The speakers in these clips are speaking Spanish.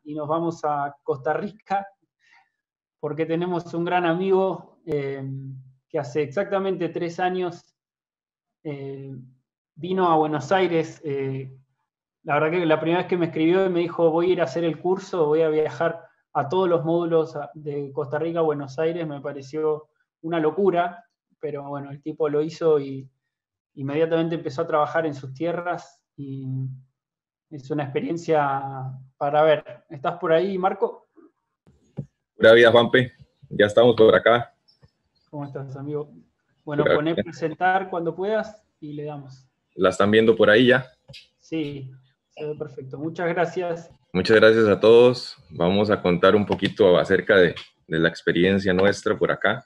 y nos vamos a Costa Rica porque tenemos un gran amigo que hace exactamente 3 años vino a Buenos Aires. La verdad que la primera vez que me escribió y me dijo, voy a ir a hacer el curso, voy a viajar a todos los módulos de Costa Rica a Buenos Aires, me pareció una locura, pero bueno, el tipo lo hizo y inmediatamente empezó a trabajar en sus tierras y es una experiencia para ver. ¿Estás por ahí, Marco? Pura vida, Juanpe. Ya estamos por acá. ¿Cómo estás, amigo? Bueno, poné presentar cuando puedas y le damos. ¿La están viendo por ahí ya? Sí, se ve perfecto. Muchas gracias. Muchas gracias a todos. Vamos a contar un poquito acerca de la experiencia nuestra por acá.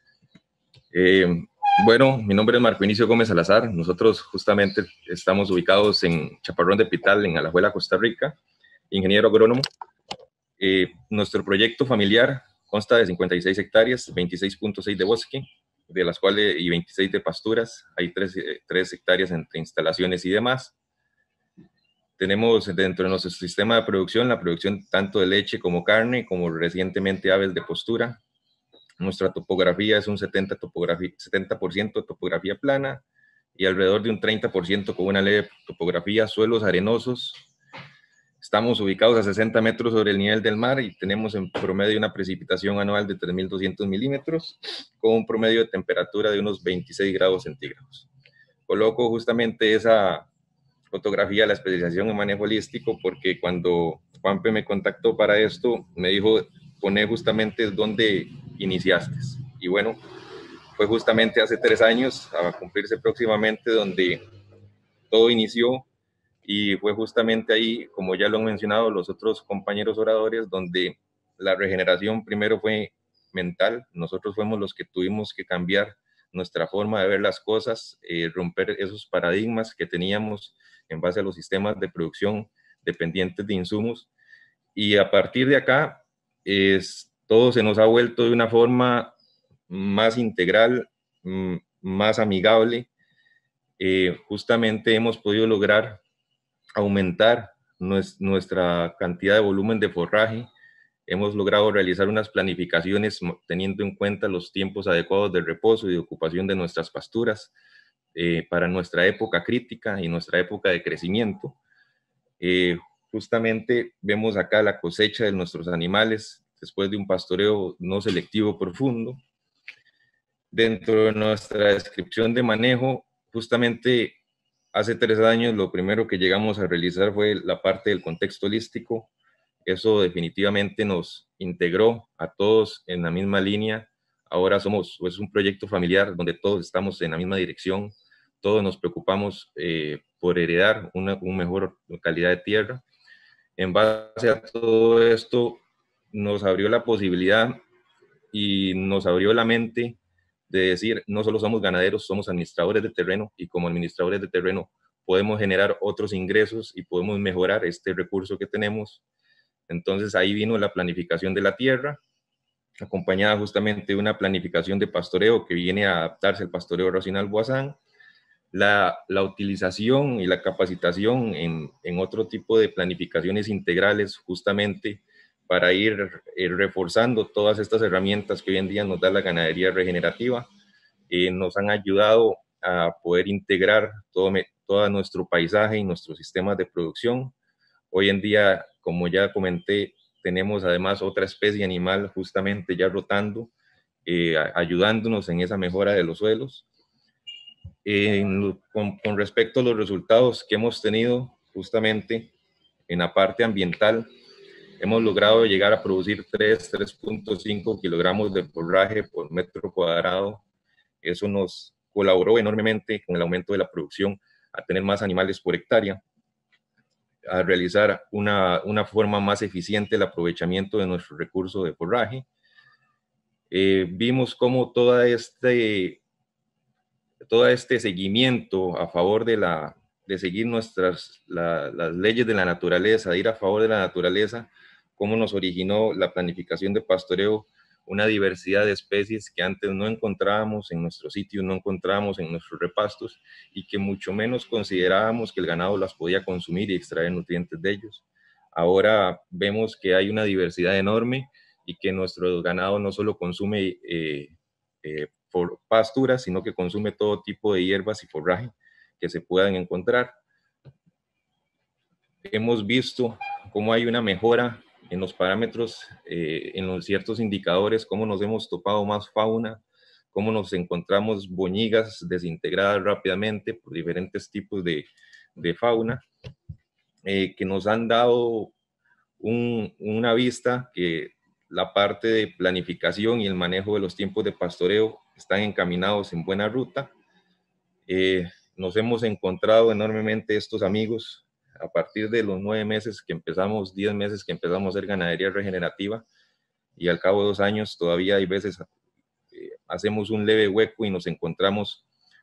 Bueno, mi nombre es Marco Inicio Gómez Salazar. Nosotros justamente estamos ubicados en Chaparrón de Pital, en Alajuela, Costa Rica. Ingeniero agrónomo. Nuestro proyecto familiar consta de 56 hectáreas, 26.6 de bosque, de las cuales y 26 de pasturas. Hay 3 hectáreas entre instalaciones y demás. Tenemos dentro de nuestro sistema de producción la producción tanto de leche como carne, como recientemente aves de postura. Nuestra topografía es un 70% topografía plana y alrededor de un 30% con una leve topografía, suelos arenosos. Estamos ubicados a 60 metros sobre el nivel del mar y tenemos en promedio una precipitación anual de 3.200 milímetros con un promedio de temperatura de unos 26 grados centígrados. Coloco justamente esa fotografía, la especialización en manejo holístico, porque cuando Juanpe me contactó para esto, me dijo, poné justamente dónde iniciaste. Y bueno, fue justamente hace 3 años, a cumplirse próximamente, donde todo inició. Y fue justamente ahí, como ya lo han mencionado los otros compañeros oradores, donde la regeneración primero fue mental. Nosotros fuimos los que tuvimos que cambiar nuestra forma de ver las cosas, romper esos paradigmas que teníamos en base a los sistemas de producción dependientes de insumos. Y a partir de acá, todo se nos ha vuelto de una forma más integral, más amigable. Justamente hemos podido lograr aumentar nuestra cantidad de volumen de forraje. Hemos logrado realizar unas planificaciones teniendo en cuenta los tiempos adecuados de reposo y de ocupación de nuestras pasturas para nuestra época crítica y nuestra época de crecimiento. Justamente vemos acá la cosecha de nuestros animales después de un pastoreo no selectivo profundo. Dentro de nuestra descripción de manejo, justamente hace 3 años lo primero que llegamos a realizar fue la parte del contexto holístico. Eso definitivamente nos integró a todos en la misma línea. Ahora es un proyecto familiar donde todos estamos en la misma dirección. Todos nos preocupamos por heredar una mejor calidad de tierra. En base a todo esto, nos abrió la posibilidad y nos abrió la mente de decir, no solo somos ganaderos, somos administradores de terreno, y como administradores de terreno podemos generar otros ingresos y podemos mejorar este recurso que tenemos. Entonces ahí vino la planificación de la tierra, acompañada justamente de una planificación de pastoreo que viene a adaptarse al pastoreo racional Boazán, la utilización y la capacitación en otro tipo de planificaciones integrales, justamente para ir reforzando todas estas herramientas que hoy en día nos da la ganadería regenerativa. Nos han ayudado a poder integrar todo nuestro paisaje y nuestros sistemas de producción. Hoy en día, como ya comenté, tenemos además otra especie animal justamente ya rotando, ayudándonos en esa mejora de los suelos. Con respecto a los resultados que hemos tenido justamente en la parte ambiental, hemos logrado llegar a producir 3.5 kilogramos de forraje por metro cuadrado. Eso nos colaboró enormemente con el aumento de la producción, a tener más animales por hectárea, a realizar una forma más eficiente el aprovechamiento de nuestro recurso de forraje. Vimos cómo todo este seguimiento a favor de seguir las leyes de la naturaleza, de ir a favor de la naturaleza, cómo nos originó la planificación de pastoreo una diversidad de especies que antes no encontrábamos en nuestros sitios, no encontrábamos en nuestros repastos, y que mucho menos considerábamos que el ganado las podía consumir y extraer nutrientes de ellos. ahora vemos que hay una diversidad enorme y que nuestro ganado no solo consume por pasturas, sino que consume todo tipo de hierbas y forraje que se puedan encontrar. Hemos visto cómo hay una mejora en los parámetros, en los ciertos indicadores, cómo nos hemos topado más fauna, cómo nos encontramos boñigas desintegradas rápidamente por diferentes tipos de fauna, que nos han dado una vista que la parte de planificación y el manejo de los tiempos de pastoreo están encaminados en buena ruta. Nos hemos encontrado enormemente estos amigos a partir de los 9 meses que empezamos, 10 meses que empezamos a hacer ganadería regenerativa, y al cabo de 2 años todavía hay veces hacemos un leve hueco y nos encontramos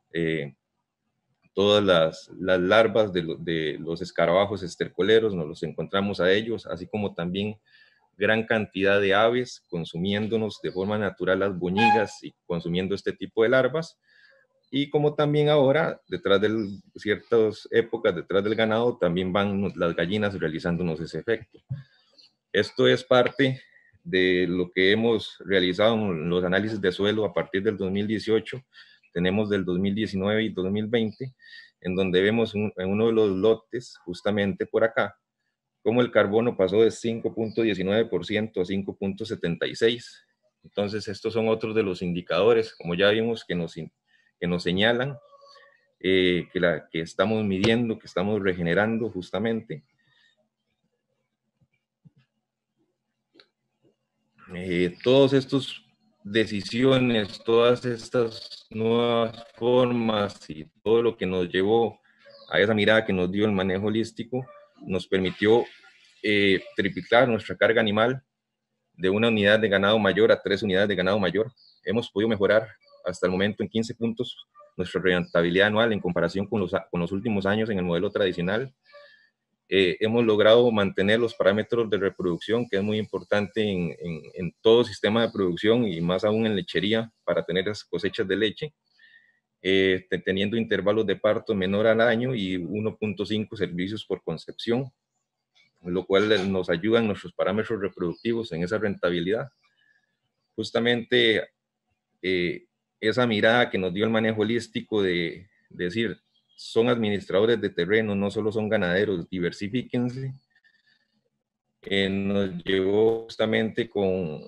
todas las larvas de los escarabajos estercoleros, nos los encontramos a ellos, así como también gran cantidad de aves consumiéndonos de forma natural las boñigas y consumiendo este tipo de larvas. Y como también ahora, detrás de ciertas épocas, detrás del ganado, también van las gallinas realizándonos ese efecto. Esto es parte de lo que hemos realizado en los análisis de suelo a partir del 2018. Tenemos del 2019 y 2020, en donde vemos en uno de los lotes, justamente por acá, cómo el carbono pasó de 5.19% a 5.76%. Entonces, estos son otros de los indicadores, como ya vimos, que nos señalan que estamos midiendo, que estamos regenerando justamente. Todas estas decisiones, todas estas nuevas formas y todo lo que nos llevó a esa mirada que nos dio el manejo holístico, nos permitió triplicar nuestra carga animal de una unidad de ganado mayor a 3 unidades de ganado mayor. Hemos podido mejorar hasta el momento en 15 puntos nuestra rentabilidad anual en comparación con los últimos años en el modelo tradicional. Hemos logrado mantener los parámetros de reproducción, que es muy importante en todo sistema de producción y más aún en lechería para tener las cosechas de leche, teniendo intervalos de parto menor al año y 1.5 servicios por concepción, lo cual nos ayuda en nuestros parámetros reproductivos en esa rentabilidad. Justamente esa mirada que nos dio el manejo holístico de decir, son administradores de terreno, no solo son ganaderos, diversifíquense, nos llevó justamente con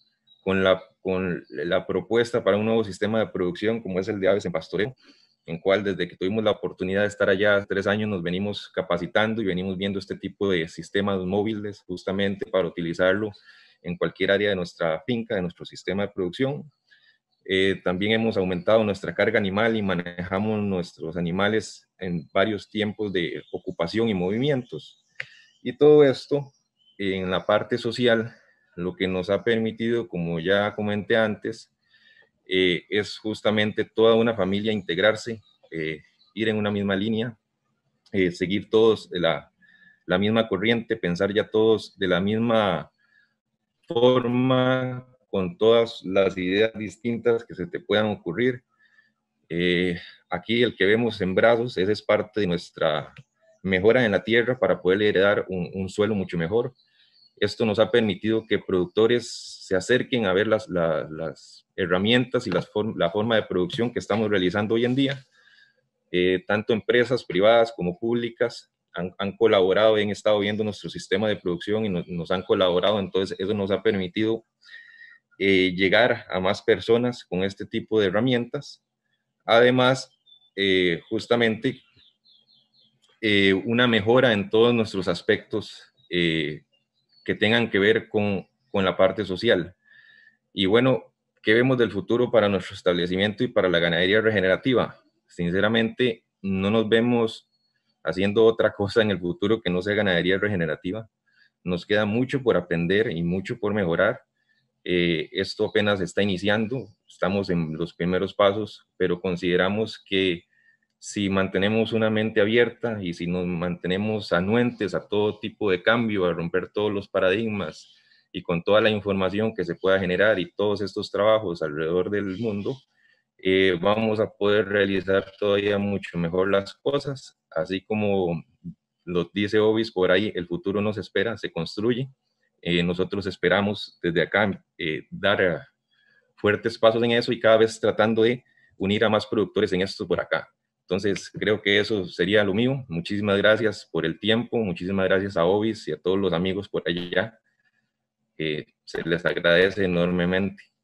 la propuesta para un nuevo sistema de producción como es el de aves en pastoreo, en cual desde que tuvimos la oportunidad de estar allá 3 años nos venimos capacitando y venimos viendo este tipo de sistemas móviles justamente para utilizarlo en cualquier área de nuestra finca, de nuestro sistema de producción. También hemos aumentado nuestra carga animal y manejamos nuestros animales en varios tiempos de ocupación y movimientos. Y todo esto en la parte social, lo que nos ha permitido, como ya comenté antes, es justamente toda una familia integrarse, ir en una misma línea, seguir todos la misma corriente, pensar ya todos de la misma forma, con todas las ideas distintas que se te puedan ocurrir. Aquí el que vemos sembrados, esa es parte de nuestra mejora en la tierra para poder heredar un suelo mucho mejor. Esto nos ha permitido que productores se acerquen a ver las herramientas y la forma de producción que estamos realizando hoy en día. Tanto empresas privadas como públicas han colaborado y han estado viendo nuestro sistema de producción y nos han colaborado. Entonces eso nos ha permitido llegar a más personas con este tipo de herramientas. Además, justamente una mejora en todos nuestros aspectos que tengan que ver con la parte social. Y bueno, ¿qué vemos del futuro para nuestro establecimiento y para la ganadería regenerativa? Sinceramente, no nos vemos haciendo otra cosa en el futuro que no sea ganadería regenerativa. Nos queda mucho por aprender y mucho por mejorar. Esto apenas está iniciando, estamos en los primeros pasos, pero consideramos que si mantenemos una mente abierta y si nos mantenemos anuentes a todo tipo de cambio, a romper todos los paradigmas y con toda la información que se pueda generar y todos estos trabajos alrededor del mundo, vamos a poder realizar todavía mucho mejor las cosas, así como lo dice Ovis por ahí, el futuro nos espera, se construye. Nosotros esperamos desde acá dar fuertes pasos en eso y cada vez tratando de unir a más productores en esto por acá. Entonces, creo que eso sería lo mío. Muchísimas gracias por el tiempo, muchísimas gracias a Ovis y a todos los amigos por allá. Se les agradece enormemente.